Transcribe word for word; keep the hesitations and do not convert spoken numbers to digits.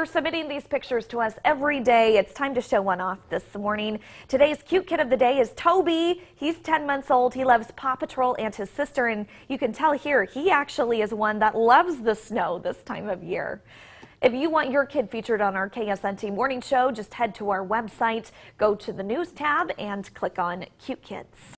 you're submitting these pictures to us every day. It's time to show one off this morning. Today's cute kid of the day is Toby. He's ten months old. He loves Paw Patrol and his sister, and you can tell here he actually is one that loves the snow this time of year. If you want your kid featured on our K S N T morning show, just head to our website, go to the news tab, and click on Cute Kids.